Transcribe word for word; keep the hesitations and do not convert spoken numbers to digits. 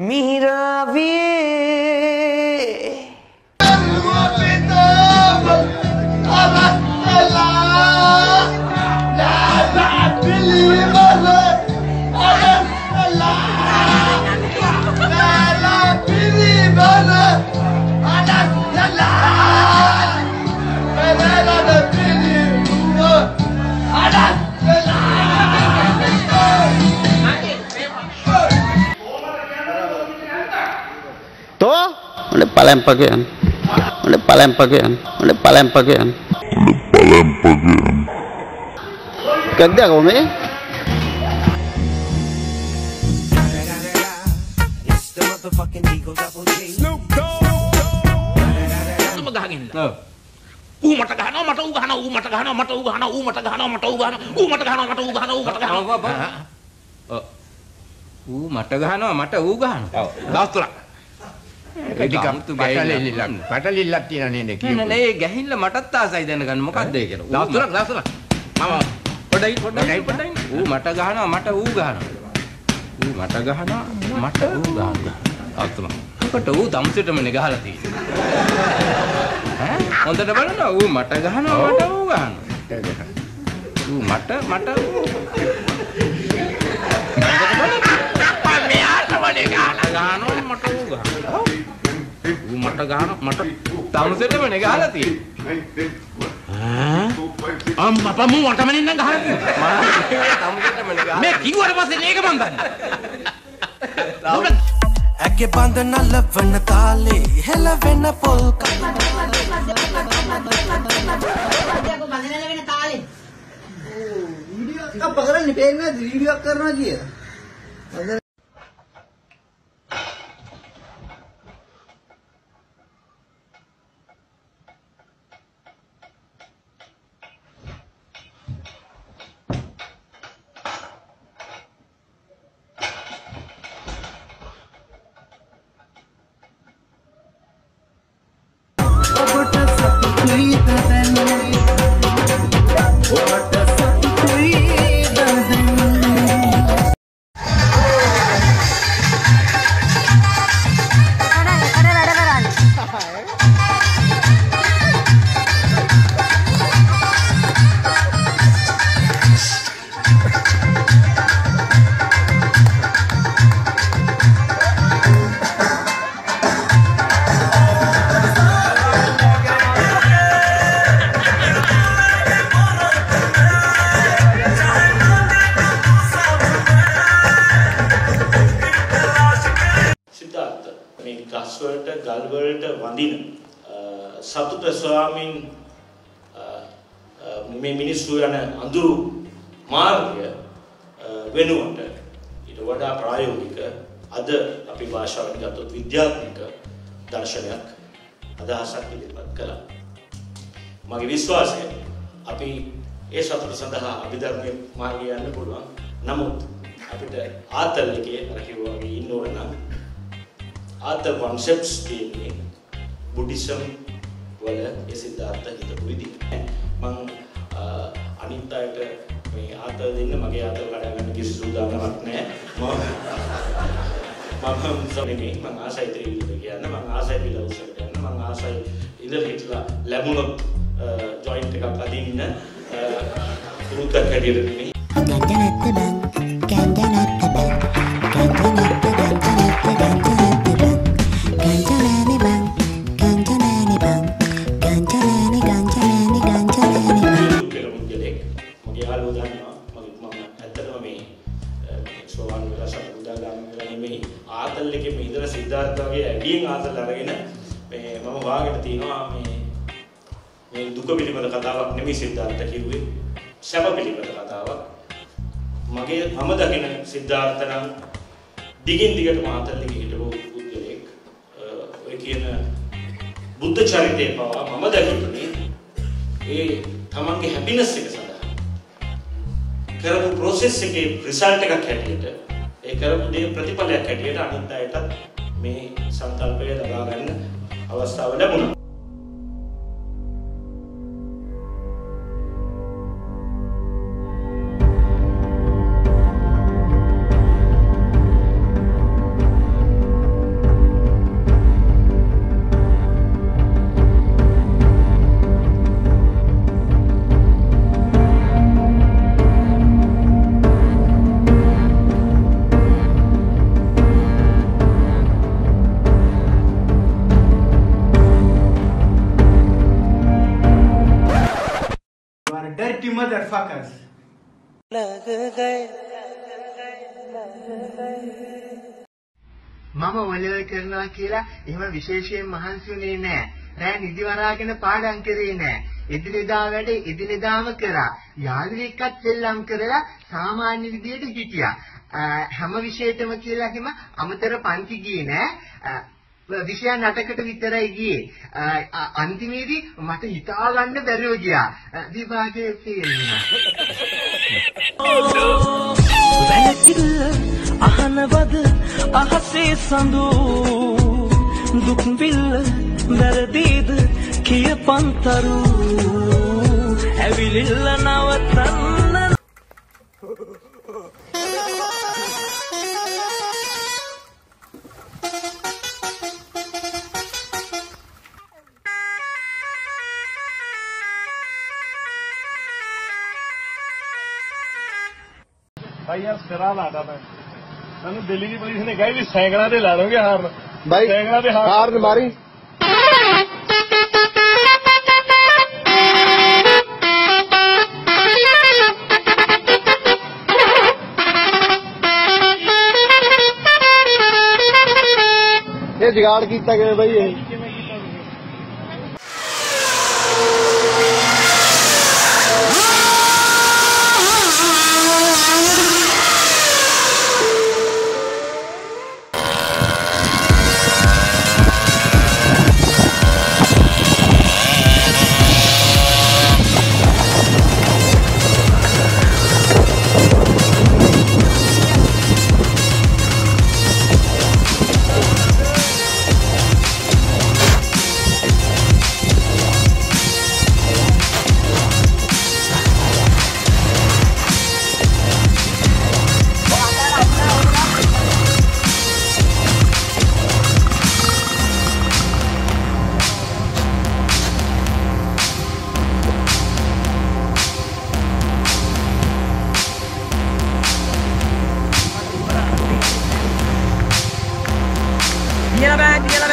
මිහිරාවේ Oleh palem pagian, oleh palem pagian, oleh palem pagian, oleh palem pagian. Kerja kau ni? Itu megangin. Uh mata gahana, mata ugahana, uh mata gahana, mata ugahana, uh mata gahana, mata ugahana, uh mata gahana, mata ugahana, uh mata gahana. Apa apa? Oh, uh mata gahana, mata ugahana. Oh, dah tu lah. ටිකක් පටලිල්ලක් පටලිල්ලක් තියෙන නේද කියමු නෑ නෑ ගැහිල්ල මටත් ආසයි දැනගන්න මොකක්ද ඒ කියලා ලාස් තුනක් ලාස් තුනක් මම පොඩයි පොඩයි පොඩයි ඌ මට ගහනවා මට ඌ ගහනවා ඌ මට ගහනවා මට ඌ ගහනවා ලාස් තුනක් කොට ඌ තමසෙටමනේ ගහලා තියෙන්නේ ඈ හොඳට බලන්න ඌ මට ගහනවා මට ඌ ගහනවා ඌ මට මට මෙයාටමනේ ගහලා ගහනවා මට ඌ ගහනවා මට ගහන මට තමසෙටමනේ ගහලා තියෙන්නේ ඈ අම්මා පමු මටමනේ නම් ගහලා තියෙන්නේ මම තමසෙටමනේ ගහලා මේ කිව්වට පස්සේ මේක මන් දන්නේ ඇගේ බඳන ලවන තාලේ හෙලවෙන පොල් බඳනල වෙන තාලේ වීඩියෝ එකක් කරන්නේ පේන්නේ නැද්ද වීඩියෝ එකක් කරනවා කියලා සතුට ස්වාමීන් මේ මිනිස්සු යන අඳුරු මාර්ගය වෙනුවට ඊට වඩා ප්‍රායෝගික අද අපි භාෂාවෙන් ගත්තොත් විද්‍යාත්මක දර්ශනයක් අදහසක් ඉදිරිපත් කළා. මගේ විශ්වාසය අපි ඒ සතුට සඳහා අභිධර්මයේ මාර්ගය යන්න පුළුවන්. නමුත් අපිට ආතල් එකේ අර කිව්වා වගේ ඉන්න ඕන නම් ආතල් concepts තියෙන්නේ බුද්දිසම් වල ඒ සිද්ධාර්ථ හිතපු විදිහ. මම අනිත් අයට මේ ආතල් දෙන්න මගේ ආතල් කඩා ගන්න කිසි සූදානමක් නැහැ. මම මම සමනේ මම ආසයි ත්‍රිවිධ කියන්න මම ආසයි පිළවුසට යන්න මම ආසයි ඉඳලා හිටලා ලැබුණොත් ජොයින්ට් එකක් අදින්න පුරුද්දක් හැටියට නෙමෙයි. ගංජා නැත්ත බං ගංජා නැත්ත බං ගංජා නැත්ත ගංජා නැත්ත ගංජා නැත්ත බං ගංජා නෑනේ බං ගංජා නෑනේ බං ගංජා නෑනේ ගංජා නෑනේ ගංජා නෑනේ බං කියලා මුදලේ මගේ යාළුවෝ දන්නවා මගේ මම ඇත්තටම මේ සෝවාන් වෙලා සතුටුදා ගන්න නෙමෙයි ආතල් එකේ මේ ඉඳලා සිද්ධාර්ථ වගේ ඇඩියෙන් ආතල් අරගෙන මේ මම වාගෙට තියනවා මේ මේ දුක පිළිබඳ කතාවක් නෙමෙයි සිද්ධාර්ථ කිව්වේ සැප පිළිබඳ කතාවක් මගේ මම දකින සිද්ධාර්ථ නම් දිගින් දිගටම ආතල් එකේ හිටපු පුද්ගලෙක් ඔය කියන බුද්ධ චරිතය පවා මම දකින්නේ ඒ තමන්ගේ හැපිනස් එක සඳහා කරපු process එකේ result එකක් හැටියට ඒ කරපු දේ ප්‍රතිඵලයක් හැටියට අනිත් අයටත් මේ සංකල්පය ලබා ගන්න අවස්ථාව ලැබුණා. motherfuckers. මම ඔලෙවල් කරනවා කියලා එහෙම විශේෂයෙන් මහන්සි වෙන්නේ නැහැ. රෑ නිදි වරාගෙන පාඩම් කරේ නැහැ. එදිනෙදා වැඩ එදිනෙදාම කරා. යාළුවෙක්වත් සෙල්ලම් කරලා සාමාන්‍ය විදියට හිටියා. හැම විෂයයකම කියලා හිම අමතර පන්ති ගියේ නැහැ. විෂය නටකට විතරයි ගියේ. අන්තිමේදී මට හිතා ගන්න බැරිව ගියා. විභාගයේ ෆේල් වුණා. අහනවද අහසේ සඳු දුක් විල්ල වැරදීද කියපන්තරු ඇවිලිල්ල නවතන්න भाई यार सिरा लाता था मैंने दिल्ली की पुलिस ने कहा भी सैकड़ा दे ला दोगे हार भाई सैकड़ा दे हार ने मारी ये जुगाड़ किया गया भाई ये Get back, get back.